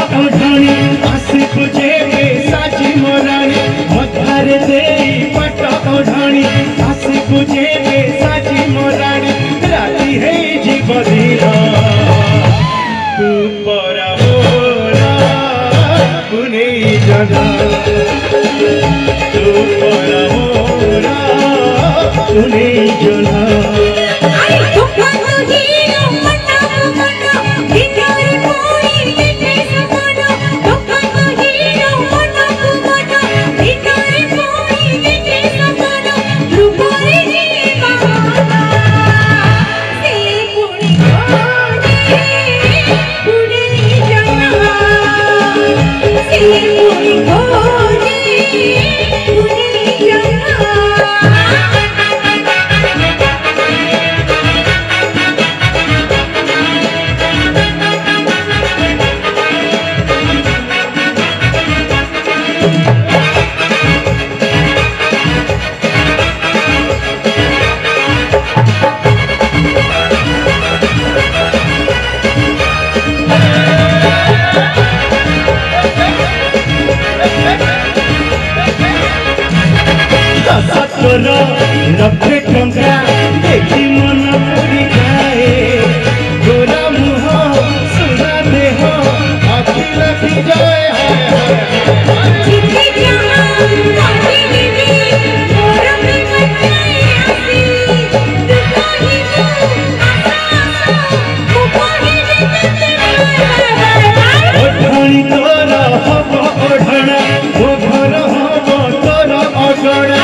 ओढ़ाणी आसिफ जेबे साजी मोराणी मथार दे पट ओढ़ाणी आसिफ जेबे साजी मोराणी राती है जीव दीना तू परा मोरा पुने जना तू परा मोरा पुने जना लभे टंका देखी मन पूरी जाए गोरा मुह सुना देह आखि लगी जाए ओढ़ाणी तोरा हब ओढ़ाणा मो घर हब तोरा अगणा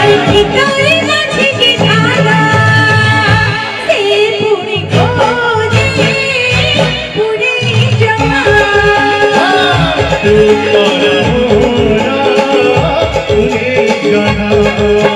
तू परा मोरा पुने जना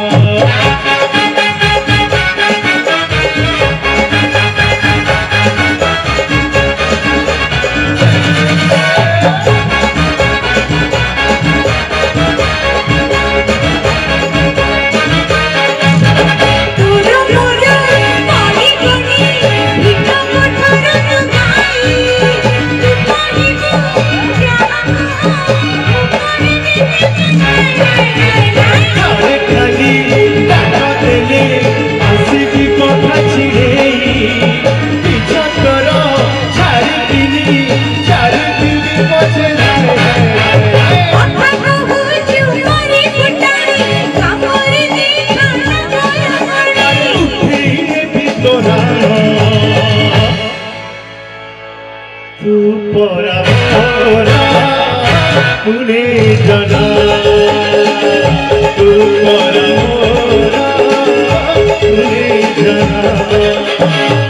तू परा मोरा पुने जना तू परा मोरा पुने जना।